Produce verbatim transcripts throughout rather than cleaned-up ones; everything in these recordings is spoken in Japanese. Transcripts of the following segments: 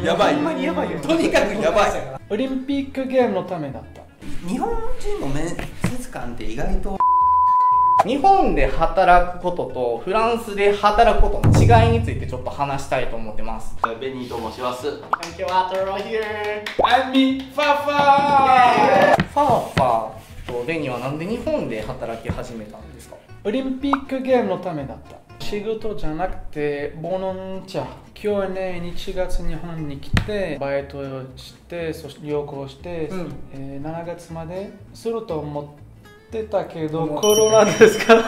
やばい。 ほんまにやばいよ。 とにかくやばい。 オリンピックゲームのためだった。 日本人の面接官って意外と日本で働くこととフランスで働くことの違いについてちょっと話したいと思ってます。 ベニーと申します。 Thank you, Arturo here. I'm me, ファーファー。 ファーファーとレニーはなんで日本で働き始めたんですか？ オリンピックゲームのためだった。仕事じゃなくて、ボノンチャ。去年いちがつ日本に来て、バイトをして、そして旅行して、うん、えー、しちがつまですると思ってたけど、コロナですから。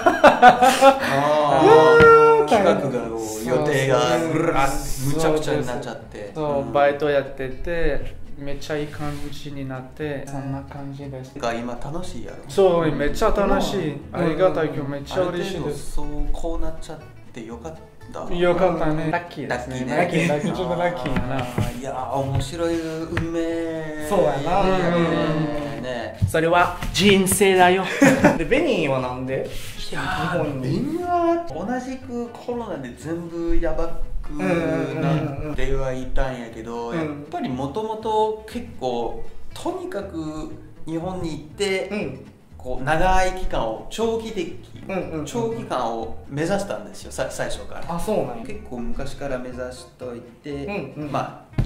企画が予定がむちゃくちゃになっちゃって。 そう、バイトやってて、めっちゃいい感じになって、そんな感じです。 が今楽しいやろ。 そう、めっちゃ楽しい。ありがたい、今日めっちゃ嬉しいです。 そう、こうなっちゃってよかった。 よかったね。ラッキーですね。ラッキー、ラッキー、ちょっとラッキーやな。 いやー、面白い運命。 そうやな。ね、それは人生だよ。で、ベニーはなんで？ いやー、ベニーは同じくコロナで全部やばくなってはいたんやけど、やっぱりもともと結構とにかく日本に行って、うん、こう長い期間を長期的、長期間を目指したんですよ、最初から。 あ、そうなんや。 結構昔から目指しといて、うんうん、まあ行って、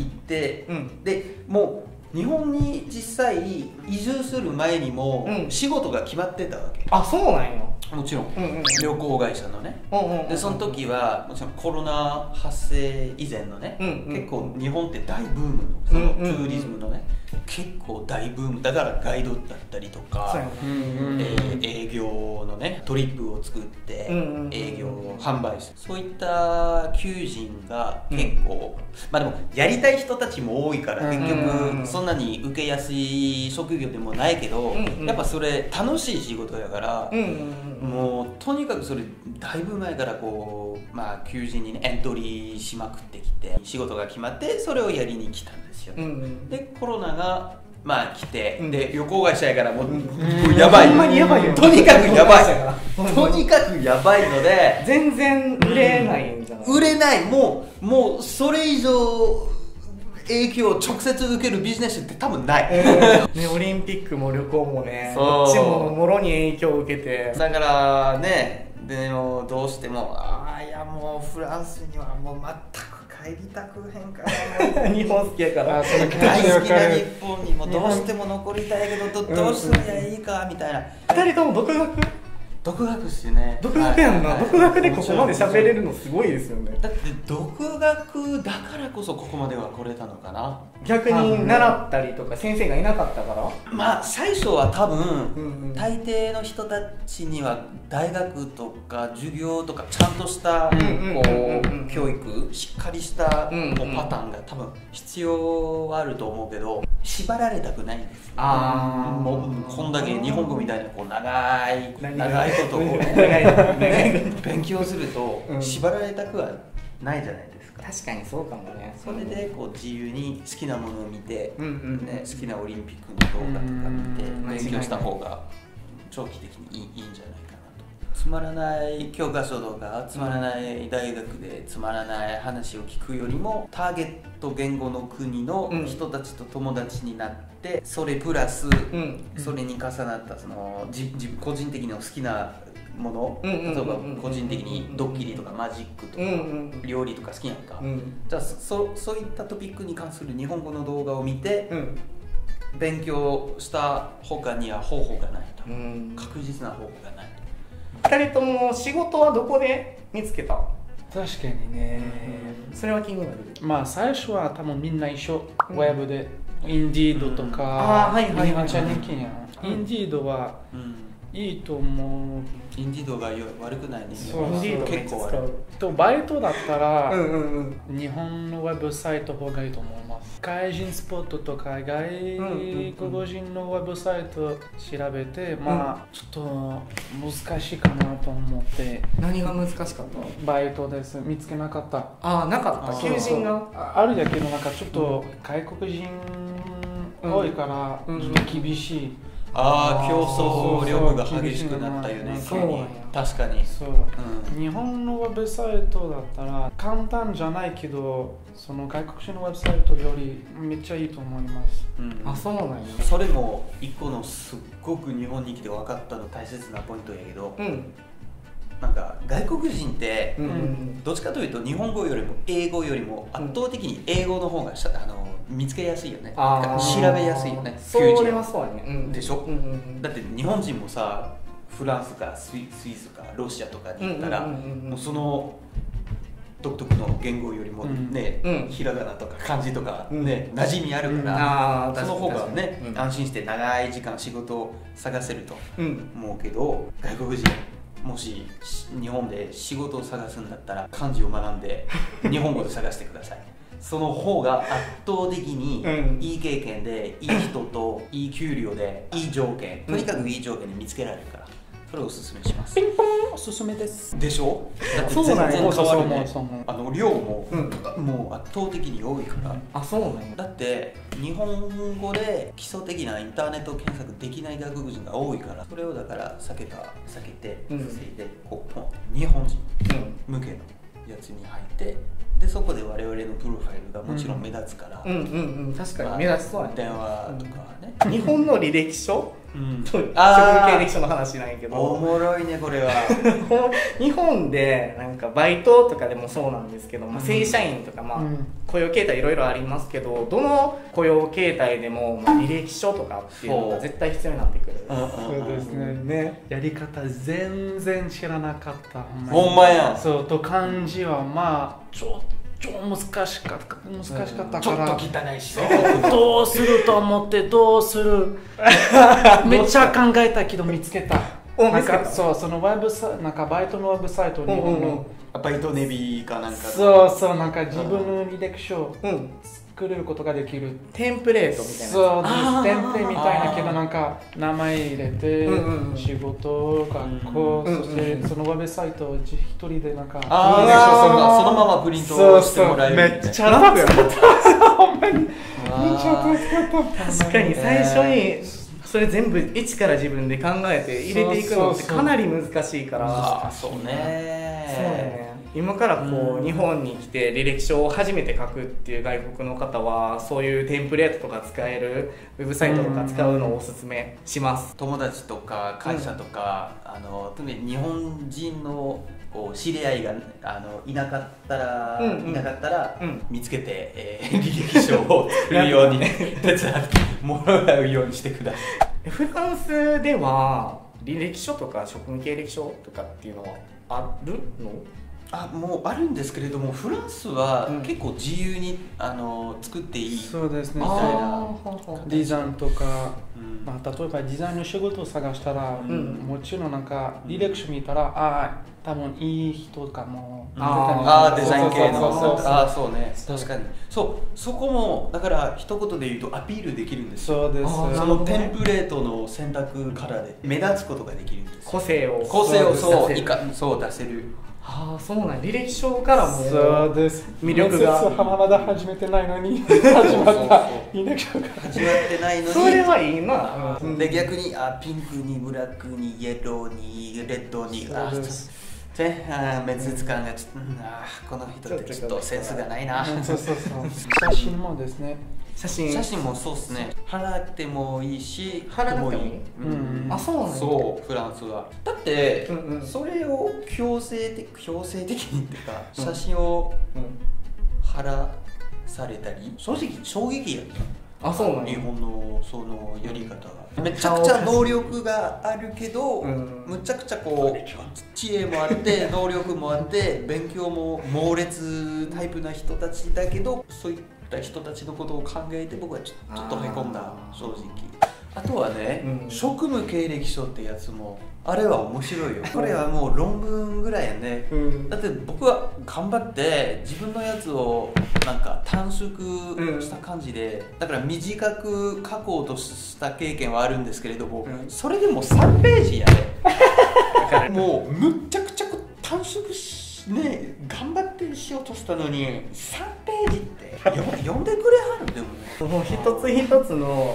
うん、でもう日本に実際移住する前にも仕事が決まってたわけ。 あ、そうなんや。 もちろん、うんうん、旅行会社のね。でその時はもちろんコロナ発生以前のね、うんうん、結構日本って大ブームのそのツーリズムのね、結構大ブームだからガイドだったりとか、えー、営業のねトリップを作って営業を販売する、そういった求人が結構、うん、まあでもやりたい人たちも多いから結局そんなに受けやすい職業でもないけど、うんうん、やっぱそれ楽しい仕事やから、うんうん、もうとにかくそれだいぶ前からこう、まあ、求人にねエントリーしまくってきて仕事が決まってそれをやりに来たんですよ、うんうん、でコロナがまあ来て、うん、で旅行会社やからもう、うん、もうやばい、 ほんまにやばいよ。 とにかくやばいとにかくやばいので全然売れないんじゃない？ 売れない。もうもうそれ以上影響を直接受けるビジネスって多分ない、 えーね、オリンピックも旅行もね、どっちももろに影響を受けて、 だからね、でもどうしてもああいやもうフランスにはもう全く帰りたくへんから日本好きやから大好きな日本にもどうしても残りたいけど ど, どうすりゃいいかみたいな。 ふたりとも独学？ 独学っすよね。 独学やんな、はい、独学でここまで喋れるのすごいですよね。 だって独学だからこそここまでは来れたのかな。 逆に習ったりとか先生がいなかったから。 まあ最初は多分、うんうん、大抵の人たちには大学とか授業とかちゃんとした教育しっかりしたこうパターンが多分必要はあると思うけど、縛られたくないんです。あもうこんだけ日本語みたいなこう長い長いことを勉強すると縛られたくはないじゃないですか。 確かにそうかもね。 それでこう自由に好きなものを見て、ね、好きなオリンピックの動画とか見て勉強した方が長期的にいい、いいんじゃないかなと。つまらない教科書とかつまらない大学でつまらない話を聞くよりもターゲット言語の国の人たちと友達になって、それプラスそれに重なったその自分個人的に好きなもの、例えば個人的にドッキリとかマジックとか料理とか好きやんか、うん、じゃあ そ, そういったトピックに関する日本語の動画を見て、うん、勉強した他には方法がないと、うん、確実な方法がないと。 ふたりとも仕事はどこで見つけた？ 確かにね、 それは気になる。 まあ最初は多分みんな一緒、うん、ウェブでインディードとか、めっちゃ人気やん。インディードは、うんいいと思う。 インディードが悪くないね。 そう、インディード結構悪い。 とバイトだったら、うんうんうん、日本のウェブサイトの方がいいと思います。外人スポットとか外国人のウェブサイト調べて、うん、まあちょっと難しいかなと思って。 何が難しかった？ バイトです。見つけなかった。 ああ、なかった。求人があるだけどなんかちょっと外国人多いからちょっと厳しい。 ああ競争力が激しくなったよね。 そうなんや。 確かにそう、うん、日本のウェブサイトだったら簡単じゃないけどその外国人のウェブサイトよりめっちゃいいと思います、 うん、あそうなんや。 それも一個のすっごく日本に来て分かったの大切なポイントやけど、うん、なんか外国人ってどっちかというと日本語よりも英語よりも圧倒的に英語の方があの見つけやすいよね。調べやすいよね。 それはそうやね、うん、 でしょ、うんうんうん、だって日本人もさフランスかスイスかロシアとかに行ったらその独特の言語よりもね、うん、ひらがなとか漢字とかね、うん、馴染みあるから、うん、その方がね、うん、安心して長い時間仕事を探せると思うけど、外国人もし日本で仕事を探すんだったら漢字を学んで日本語で探してください。その方が圧倒的にいい経験で、いい人といい給料でいい条件、とにかくいい条件で見つけられるから、それをおすすめします。 ピンポンおすすめです。 でしょ？だって全然変わるね。あの量も、うん、もう圧倒的に多いから。 あ、そうなんや。 だって日本語で基礎的なインターネット検索できない外国人が多いから、それをだから避けた避けて防いで、こう日本人向けのやつに入って。でそこで我々のプロファイルがもちろん目立つから、 うんうんうん、確かに目立つそうやね。 電話とかね、 うん、日本の履歴書、うん、職務経歴書の話なんやけど、 おもろいねこれは。 日本でなんかバイトとかでもそうなんですけど、まあ、正社員とか、まあ、うん、雇用形態いろいろありますけど、どの雇用形態でも、まあ、履歴書とかっていうのが絶対必要になってくる。 そうですね、ね、やり方全然知らなかった。 ほんまや。 そうと漢字はまあちょっと超難しかった難しかったから、 ちょっと汚いしどうすると思ってどうするめっちゃ考えたけど見つけた。なんかそうそのウェブサなんかバイトのウェブサイトに、うんうん、 バイトネビかなんかそうそうなんか自分の履歴書を作れることができる、うん、 テンプレートみたいな。 そうテンプレみたいなけどなんか名前入れて、うんうん、仕事学校、うんうん、そしてそのウェブサイトを一人でなんかあそのままプリントしてもらえるみたいな。 めっちゃ楽だったほんまにめっちゃ助かった。 確かに最初にそれ全部一から自分で考えて入れていくのってかなり難しいから。 そうね。そうね。今からこう、うん、日本に来て履歴書を初めて書くっていう外国の方はそういうテンプレートとか使えるウェブサイトとか使うのをおすすめします。 友達とか会社とか、うん、あの特に日本人のこう知り合いがあのいなかったら、うんうん、いなかったら、うん、見つけて、えー、履歴書を作るように手伝ってもらうようにしてください。 フランスでは履歴書とか職務経歴書とかっていうのはあるの？ あもうあるんですけれども、フランスは結構自由に、うん、あの作っていいみたいなデザインとか、うんまあ、例えばデザインの仕事を探したら、うん、もちろんなんか履歴書見たら、ああ多分いい人かも、 ああデザイン系の、ああそうね、確かにそうそこもだから一言で言うとアピールできるんですよ。 そうです。 そのテンプレートの選択からで目立つことができるんです。 個性を個性をそういかそう出せる。 ああそうなん、履歴書からもそうです魅力がまだ始めてないのに始まった履歴書が始まってないのにそれはいいな、 うん、で逆にあピンクにブラックにイエローにレッドにあであ面接官がちょっと、うん、あこの人ってちょっとセンスがないな。 そうそうそう写真もですね、 写真写真もそうですね。払ってもいいし払ってもいい、 うん、あそうなんだ。そうフランスはだって、うんうん、それを強制的強制的にっていうか写真を払されたり正直衝撃やった。 あそうなん日本のそのやり方がめちゃくちゃ能力があるけど、うん、むちゃくちゃこう知恵もあって能力もあって勉強も猛烈タイプな人たちだけど、そういった人たちのことを考えて僕はちょっとへこんだ正直。あとはね、うん、職務経歴書ってやつもあれは面白いよ。これはもう論文ぐらいやね、うん、だって僕は頑張って自分のやつをなんか短縮した感じで、うん、だから短く書こうとした経験はあるんですけれども、うん、それでもさんページやねもうむっちゃくちゃ短縮しね頑張ってしようとしたのにさんページって読んでくれはるでもね。 もう一つ一つの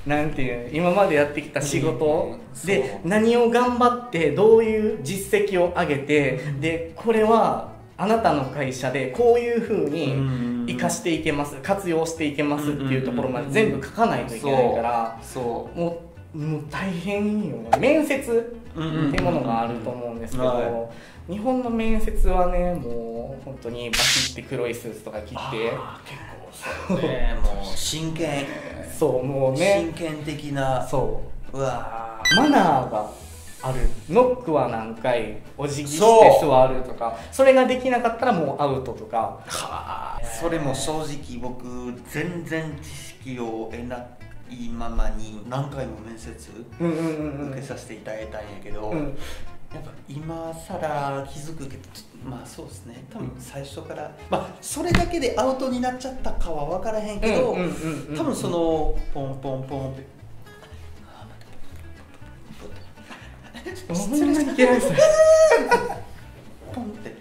なんていう今までやってきた仕事で何を頑張ってどういう実績を上げて、でこれはあなたの会社でこういうふうに生かしていけます、活用していけますっていうところまで全部書かないといけないから、そうもうもう大変よね。面接っていうものがあると思うんですけど、日本の面接はねもう本当にバキって黒いスーツとか着て、 そうね、もう真剣、 そうもうね真剣的な、そううわマナーがある。ノックは何回お辞儀して座るとか、それができなかったらもうアウトとか。 はあ、それも正直僕全然知識を得ないままに何回も面接受けさせていただいたんやけど、やっぱ今更気づくけど、まあそうですね、多分最初から、まあそれだけでアウトになっちゃったかは分からへんけど、多分そのポンポンポンって失礼してポンって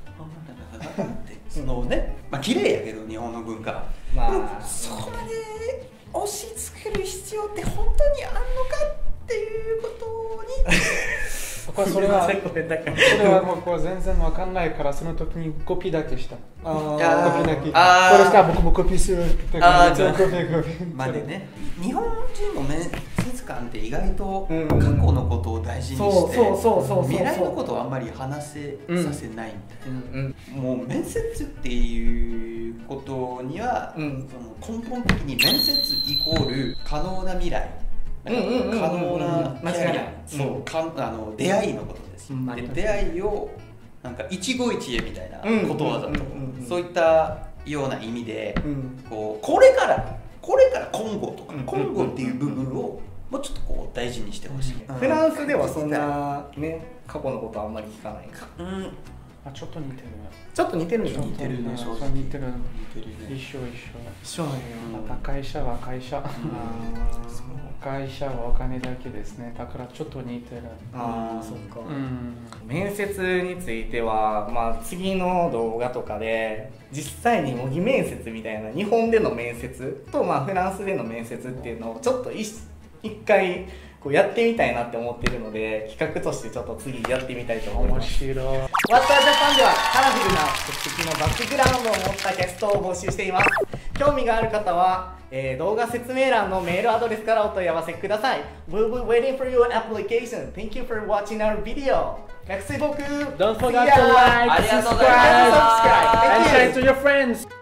そのね、まあ綺麗やけど日本の文化、まあそこまで押し付ける必要って本当にあんのかっていうことに僕はそれはそれは僕は全然わかんないから、その時にコピーだけした。ああ、コピーだけ。これさ、僕もコピーするって感じで、コピーコピー。 までね、日本人の面接官って意外と過去のことを大事にして、未来のことをあんまり話せさせないみたいな。もう面接っていうことには、その根本的に面接イコール可能な未来。可能なキャリア、そうかあの出会いのことです。で出会いをなんか一期一会みたいなことわざと、そういったような意味で、こうこれからこれから今後とか今後っていう部分をもうちょっとこう大事にしてほしい。 フランスではそんなね過去のことはあんまり聞かないか。 あ、ちょっと似てる。 ちょっと似てるね。 似てるね。 そう似てる。一緒一緒。 一緒なんや。 また会社は会社。会社はお金だけですね。だからちょっと似てる。 ああ、そっか。面接については、まあ次の動画とかで実際に模擬面接みたいな日本での面接とまあフランスでの面接っていうのをちょっと一回こうやってみたいなって思ってるので、企画としてちょっと次やってみたいと思います。 面白い。 ワッタージャパンではカラフルな国籍のバックグラウンドを持ったキャストを募集しています。興味がある方は、えー、動画説明欄のメールアドレスからお問い合わせください。We'll be waiting for your application. Thank you for watching our video. Merci beaucoup. Don't forget to like, subscribe, and share it to your friends.